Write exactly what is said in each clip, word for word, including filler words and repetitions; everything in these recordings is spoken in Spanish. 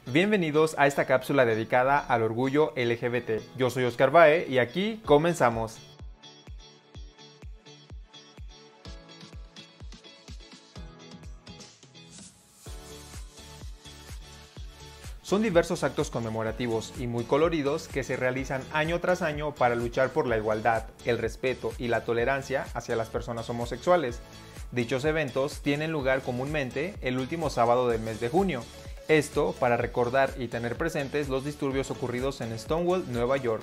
Bienvenidos a esta cápsula dedicada al orgullo L G B T. Yo soy Oscar Bae y aquí comenzamos. Son diversos actos conmemorativos y muy coloridos que se realizan año tras año para luchar por la igualdad, el respeto y la tolerancia hacia las personas homosexuales. Dichos eventos tienen lugar comúnmente el último sábado del mes de junio. Esto para recordar y tener presentes los disturbios ocurridos en Stonewall, Nueva York.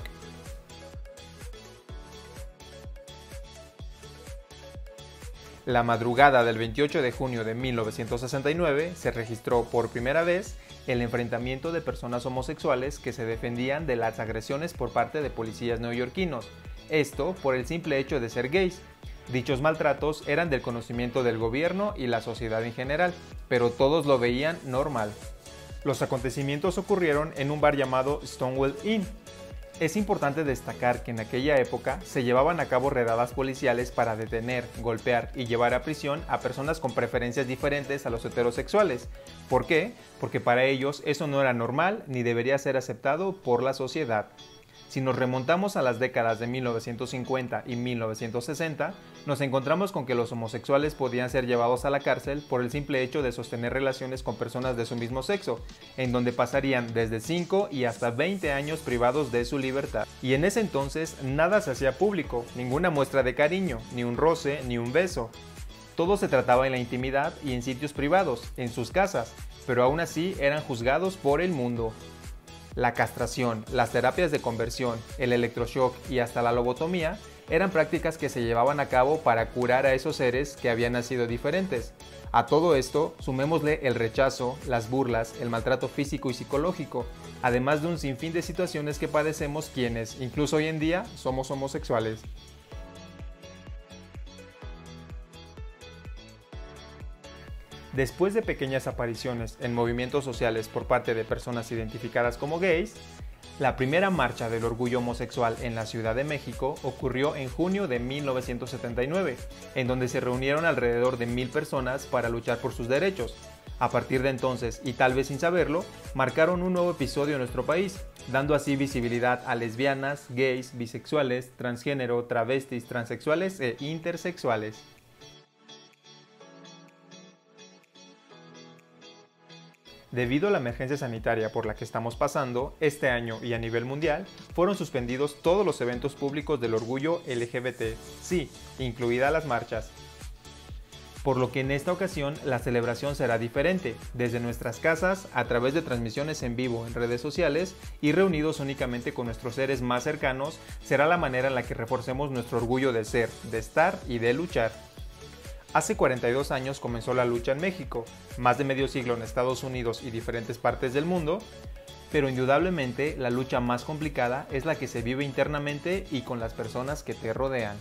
La madrugada del veintiocho de junio de mil novecientos sesenta y nueve se registró por primera vez el enfrentamiento de personas homosexuales que se defendían de las agresiones por parte de policías neoyorquinos, esto por el simple hecho de ser gays. Dichos maltratos eran del conocimiento del gobierno y la sociedad en general, pero todos lo veían normal. Los acontecimientos ocurrieron en un bar llamado Stonewall Inn. Es importante destacar que en aquella época se llevaban a cabo redadas policiales para detener, golpear y llevar a prisión a personas con preferencias diferentes a los heterosexuales. ¿Por qué? Porque para ellos eso no era normal ni debería ser aceptado por la sociedad. Si nos remontamos a las décadas de mil novecientos cincuenta y mil novecientos sesenta, nos encontramos con que los homosexuales podían ser llevados a la cárcel por el simple hecho de sostener relaciones con personas de su mismo sexo, en donde pasarían desde cinco y hasta veinte años privados de su libertad. Y en ese entonces nada se hacía público, ninguna muestra de cariño, ni un roce, ni un beso. Todo se trataba en la intimidad y en sitios privados, en sus casas, pero aún así eran juzgados por el mundo. La castración, las terapias de conversión, el electroshock y hasta la lobotomía eran prácticas que se llevaban a cabo para curar a esos seres que habían nacido diferentes. A todo esto, sumémosle el rechazo, las burlas, el maltrato físico y psicológico, además de un sinfín de situaciones que padecemos quienes, incluso hoy en día, somos homosexuales. Después de pequeñas apariciones en movimientos sociales por parte de personas identificadas como gays, la primera marcha del orgullo homosexual en la Ciudad de México ocurrió en junio de mil novecientos setenta y nueve, en donde se reunieron alrededor de mil personas para luchar por sus derechos. A partir de entonces, y tal vez sin saberlo, marcaron un nuevo episodio en nuestro país, dando así visibilidad a lesbianas, gays, bisexuales, transgénero, travestis, transexuales e intersexuales. Debido a la emergencia sanitaria por la que estamos pasando, este año y a nivel mundial, fueron suspendidos todos los eventos públicos del orgullo L G B T, sí, incluidas las marchas. Por lo que en esta ocasión la celebración será diferente, desde nuestras casas, a través de transmisiones en vivo en redes sociales y reunidos únicamente con nuestros seres más cercanos, será la manera en la que reforcemos nuestro orgullo de ser, de estar y de luchar. Hace cuarenta y dos años comenzó la lucha en México, más de medio siglo en Estados Unidos y diferentes partes del mundo, pero indudablemente la lucha más complicada es la que se vive internamente y con las personas que te rodean.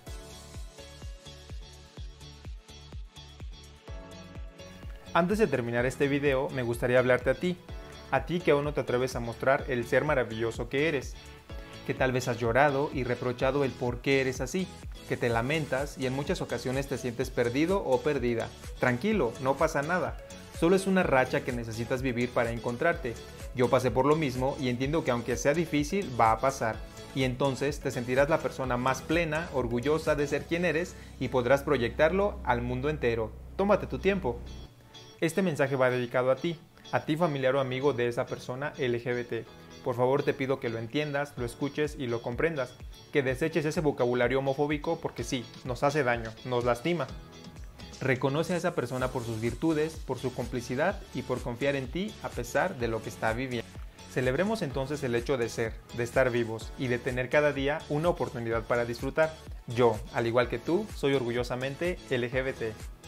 Antes de terminar este video, me gustaría hablarte a ti, a ti que aún no te atreves a mostrar el ser maravilloso que eres, que tal vez has llorado y reprochado el por qué eres así, que te lamentas y en muchas ocasiones te sientes perdido o perdida. Tranquilo, no pasa nada, solo es una racha que necesitas vivir para encontrarte. Yo pasé por lo mismo y entiendo que aunque sea difícil, va a pasar. Y entonces te sentirás la persona más plena, orgullosa de ser quien eres y podrás proyectarlo al mundo entero. Tómate tu tiempo. Este mensaje va dedicado a ti, a ti familiar o amigo de esa persona L G B T. Por favor te pido que lo entiendas, lo escuches y lo comprendas, que deseches ese vocabulario homofóbico porque sí, nos hace daño, nos lastima. Reconoce a esa persona por sus virtudes, por su complicidad y por confiar en ti a pesar de lo que está viviendo. Celebremos entonces el hecho de ser, de estar vivos y de tener cada día una oportunidad para disfrutar. Yo, al igual que tú, soy orgullosamente L G B T.